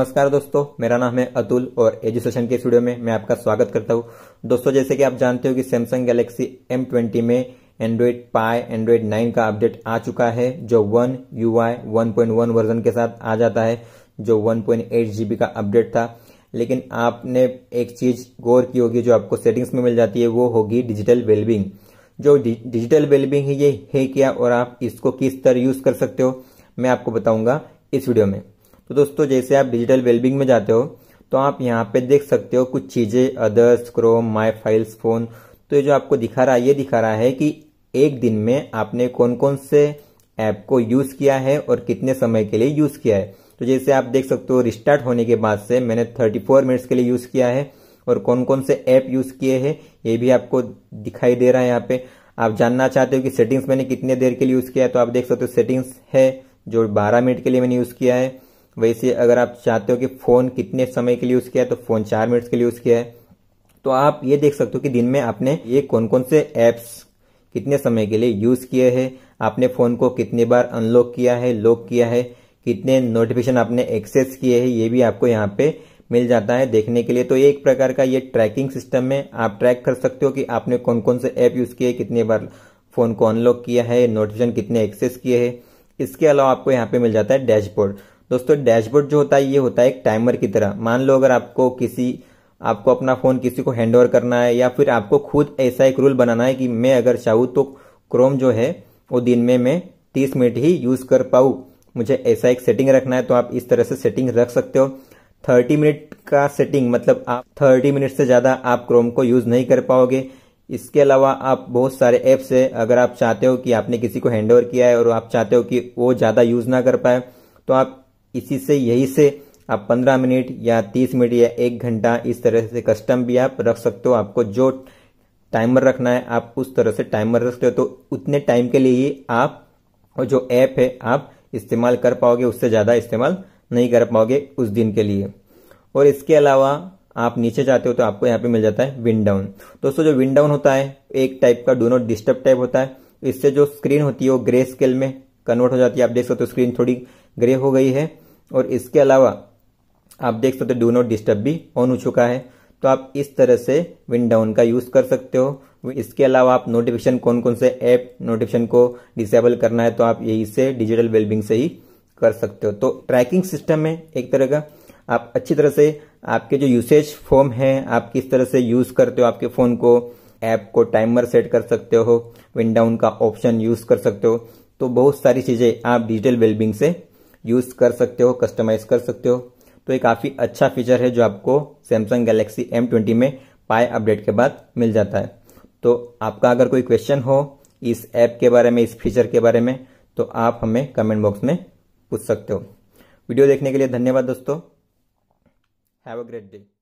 नमस्कार दोस्तों, मेरा नाम है अतुल और एजुकेशन के स्टूडियो में मैं आपका स्वागत करता हूं। दोस्तों, जैसे कि आप जानते हो कि सैमसंग गैलेक्सी M20 में एंड्रॉइड पाई एंड्रॉइड 9 का अपडेट आ चुका है, जो 1 UI 1.1 वर्जन के साथ आ जाता है, जो 1.8 GB का अपडेट था। लेकिन आपने एक चीज गौर की होगी जो आपको सेटिंग्स में मिल जाती है, वो होगी डिजिटल वेलबींग। जो डिजिटल वेलबींग है, ये है क्या और आप इसको किस तरह यूज कर सकते हो, मैं आपको बताऊंगा इस वीडियो में। तो दोस्तों, जैसे आप डिजिटल वेलबींग में जाते हो तो आप यहाँ पे देख सकते हो कुछ चीजें, others, Chrome, my files, phone. तो ये जो आपको दिखा रहा है, ये दिखा रहा है कि एक दिन में आपने कौन कौन से ऐप को यूज किया है और कितने समय के लिए यूज किया है। तो जैसे आप देख सकते हो, रिस्टार्ट होने के बाद से मैंने 34 मिनट्स के लिए यूज किया है और कौन कौन से ऐप यूज किए हैं ये भी आपको दिखाई दे रहा है। यहाँ पे आप जानना चाहते हो कि सेटिंग्स मैंने कितने देर के लिए यूज किया है, तो आप देख सकते हो सेटिंग्स है जो 12 मिनट के लिए मैंने यूज किया है। वैसे अगर आप चाहते हो कि फोन कितने समय के लिए यूज किया है, तो फोन 4 मिनट के लिए यूज किया है। तो आप ये देख सकते हो कि दिन में आपने ये कौन कौन से एप्स कितने समय के लिए यूज किए हैं, आपने फोन को कितनी बार अनलॉक किया है, लॉक किया है, कितने नोटिफिकेशन आपने एक्सेस किए हैं, ये भी आपको यहाँ पे मिल जाता है देखने के लिए। तो एक प्रकार का ये ट्रैकिंग सिस्टम में आप ट्रैक कर सकते हो कि आपने कौन कौन से ऐप यूज किए, कितनी बार फोन को अनलॉक किया है, नोटिफिकेशन कितने एक्सेस किए हैं। इसके अलावा आपको यहाँ पे मिल जाता है डैशबोर्ड। दोस्तों, डैशबोर्ड जो होता है ये होता है एक टाइमर की तरह। मान लो अगर आपको अपना फोन किसी को हैंड ओवर करना है, या फिर आपको खुद ऐसा एक रूल बनाना है कि मैं अगर चाहूँ तो क्रोम जो है वो दिन में मैं 30 मिनट ही यूज कर पाऊँ, मुझे ऐसा एक सेटिंग रखना है, तो आप इस तरह से सेटिंग रख सकते हो। 30 मिनट का सेटिंग मतलब आप 30 मिनट से ज्यादा आप क्रोम को यूज नहीं कर पाओगे। इसके अलावा आप बहुत सारे ऐप्स है, अगर आप चाहते हो कि आपने किसी को हैंड ओवर किया है और आप चाहते हो कि वो ज्यादा यूज ना कर पाए, तो आप यही से आप 15 मिनट या 30 मिनट या 1 घंटा इस तरह से कस्टम भी आप रख सकते हो। आपको जो टाइमर रखना है आप उस तरह से टाइमर रख सकते हो, तो उतने टाइम के लिए ही आप और जो ऐप है आप इस्तेमाल कर पाओगे, उससे ज्यादा इस्तेमाल नहीं कर पाओगे उस दिन के लिए। और इसके अलावा आप नीचे जाते हो तो आपको यहाँ पे मिल जाता है विंड डाउन। दोस्तों, जो विंड डाउन होता है एक टाइप का डू नॉट डिस्टर्ब टाइप होता है। इससे जो स्क्रीन होती है वो ग्रे स्केल में कन्वर्ट हो जाती है। आप देख सकते हो स्क्रीन थोड़ी ग्रे हो गई है। और इसके अलावा आप देख सकते हो डू नॉट डिस्टर्ब भी ऑन हो चुका है। तो आप इस तरह से विंड डाउन का यूज कर सकते हो। इसके अलावा आप नोटिफिकेशन कौन कौन से ऐप नोटिफिकेशन को डिसेबल करना है, तो आप यही से डिजिटल वेलबींग से ही कर सकते हो। तो ट्रैकिंग सिस्टम में एक तरह का आप अच्छी तरह से आपके जो यूसेज फॉर्म है, आप किस तरह से यूज करते हो आपके फोन को, ऐप को टाइमर सेट कर सकते हो, विंड डाउन का ऑप्शन यूज कर सकते हो। तो बहुत सारी चीजें आप डिजिटल वेलबींग से यूज कर सकते हो, कस्टमाइज कर सकते हो। तो ये काफी अच्छा फीचर है जो आपको सैमसंग गैलेक्सी M20 में पाई अपडेट के बाद मिल जाता है। तो आपका अगर कोई क्वेश्चन हो इस ऐप के बारे में, इस फीचर के बारे में, तो आप हमें कमेंट बॉक्स में पूछ सकते हो। वीडियो देखने के लिए धन्यवाद दोस्तों। Have a great day.